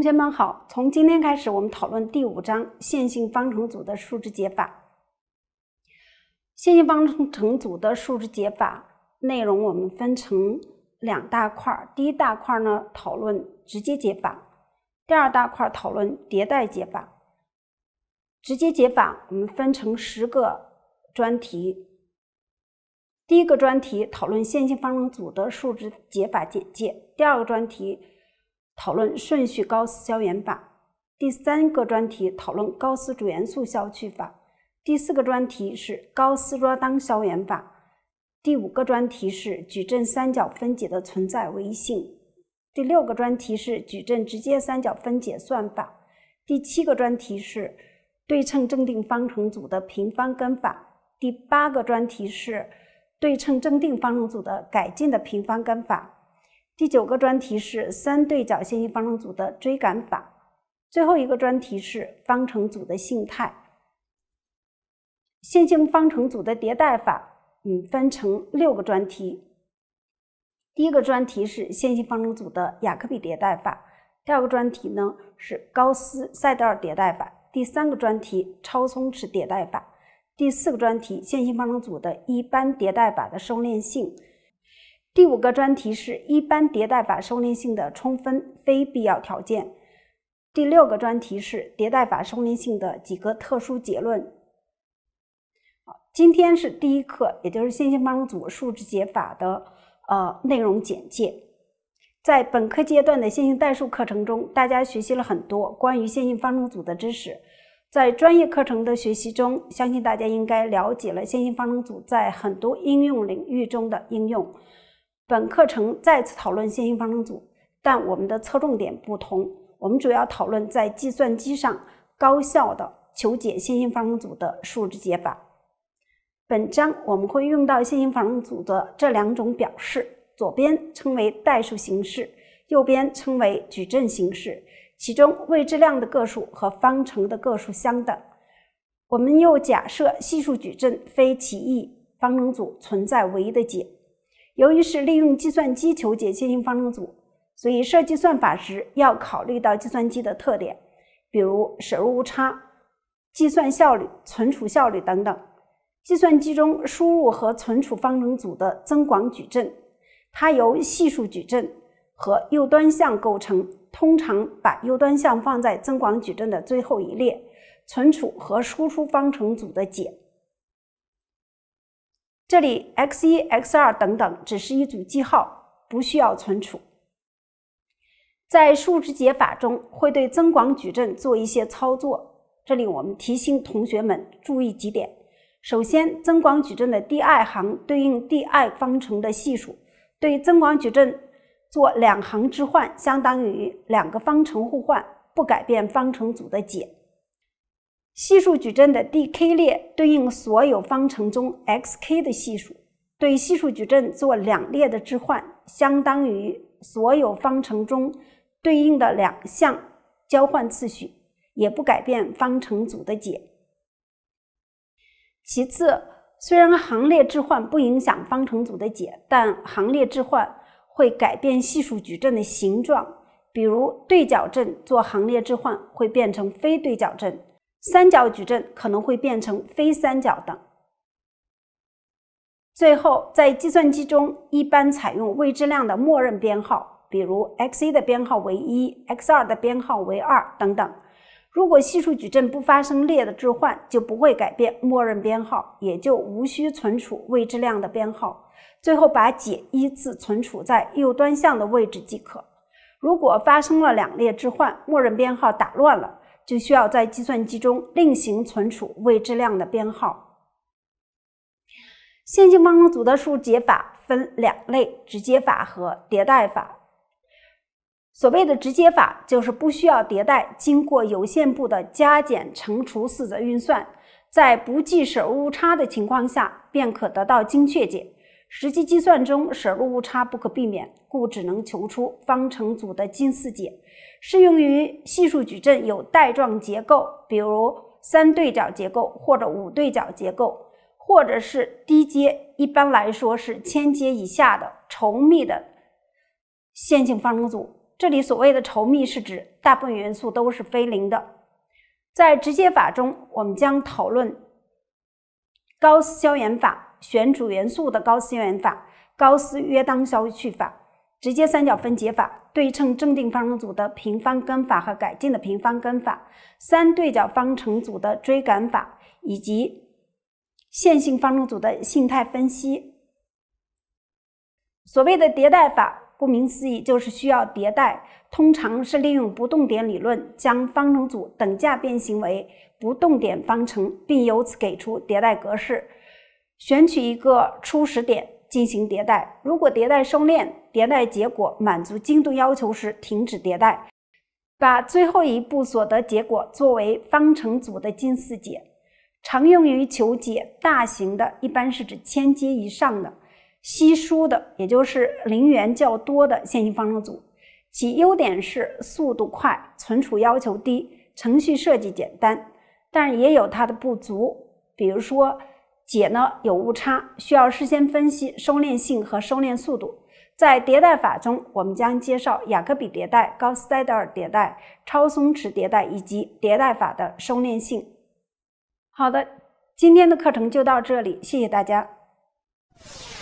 学们好，从今天开始，我们讨论第5章线性方程组的数值解法。线性方程组的数值解法内容我们分成2大块，第一大块呢讨论直接解法，第二大块讨论迭代解法。直接解法我们分成10个专题。第一个专题讨论线性方程组的数值解法简介，第二个专题讨论顺序高斯消元法，第3个专题讨论高斯主元素消去法，第4个专题是高斯若当消元法，第5个专题是矩阵三角分解的存在唯一性，第6个专题是矩阵直接三角分解算法，第7个专题是对称正定方程组的平方根法，第8个专题是对称正定方程组的改进的平方根法，第9个专题是3对角线性方程组的追赶法，最后一个专题是方程组的性态。线性方程组的迭代法分成6个专题。第一个专题是线性方程组的雅克比迭代法，第二个专题呢是高斯塞德尔迭代法，第3个专题超松弛迭代法，第4个专题线性方程组的一般迭代法的收敛性，第5个专题是一般迭代法收敛性的充分非必要条件，第6个专题是迭代法收敛性的几个特殊结论。今天是第一课，也就是线性方程组数值解法的内容简介。在本科阶段的线性代数课程中，大家学习了很多关于线性方程组的知识。在专业课程的学习中，相信大家应该了解了线性方程组在很多应用领域中的应用。本课程再次讨论线性方程组，但我们的侧重点不同，我们主要讨论在计算机上高效的求解线性方程组的数值解法。本章我们会用到线性方程组的这2种表示，左边称为代数形式，右边称为矩阵形式，其中未知量的个数和方程的个数相等。我们又假设系数矩阵非奇异方程组存在唯一的解。由于是利用计算机求解线性方程组，所以设计算法时要考虑到计算机的特点，比如摄入误差、计算效率、存储效率等等。计算机中输入和存储方程组的增广矩阵，它由系数矩阵和右端项构成，通常把右端项放在增广矩阵的最后一列，存储和输出方程组的解。这里 x1、x2 等等只是一组记号，不需要存储。在数值解法中会对增广矩阵做一些操作，这里我们提醒同学们注意几点。首先，增广矩阵的第i行对应第i方程的系数，对增广矩阵做2行置换，相当于2个方程互换，不改变方程组的解。系数矩阵的第 k 列对应所有方程中 xk 的系数，对系数矩阵做2列的置换，相当于所有方程中对应的2项交换次序，也不改变方程组的解。其次，虽然行列置换不影响方程组的解，但行列置换会改变系数矩阵的形状，比如对角阵做行列置换会变成非对角阵，三角矩阵可能会变成非三角等。最后，在计算机中一般采用未知量的默认编号，比如 x1 的编号为1， x2 的编号为2等等。如果系数矩阵不发生列的置换，就不会改变默认编号，也就无需存储未知量的编号，最后把解依次存储在右端项的位置即可。如果发生了2列置换，默认编号打乱了，就需要在计算机中另行存储未知量的编号。线性方程组的数解法分2类，直接法和迭代法。所谓的直接法就是不需要迭代，经过有限步的加减乘除四则运算，在不计摄入误差的情况下便可得到精确解。实际计算中摄入误差不可避免，故只能求出方程组的近似解。适用于系数矩阵有带状结构，比如3对角结构或者5对角结构，或者是低阶，一般来说是1000阶以下的稠密的线性方程组。 这里所谓的稠密是指大部分元素都是非零的。在直接法中，我们将讨论高斯消炎法、选主元素的高斯消炎法、高斯约当消去法、直接三角分解法、对称正定方程组的平方根法和改进的平方根法、三对角方程组的追赶法，以及线性方程组的性态分析。所谓的迭代法，顾名思义就是需要迭代，通常是利用不动点理论将方程组等价变形为不动点方程，并由此给出迭代格式，选取一个初始点进行迭代。如果迭代收敛，迭代结果满足精度要求时停止迭代，把最后一步所得结果作为方程组的近似解。常用于求解大型的，一般是指1000阶以上的稀疏的，也就是零元较多的线性方程组。其优点是速度快，存储要求低，程序设计简单，但是也有它的不足，比如说解呢有误差，需要事先分析收敛性和收敛速度。在迭代法中，我们将介绍雅克比迭代、高斯戴德尔迭代、超松弛迭代以及迭代法的收敛性。好的，今天的课程就到这里，谢谢大家。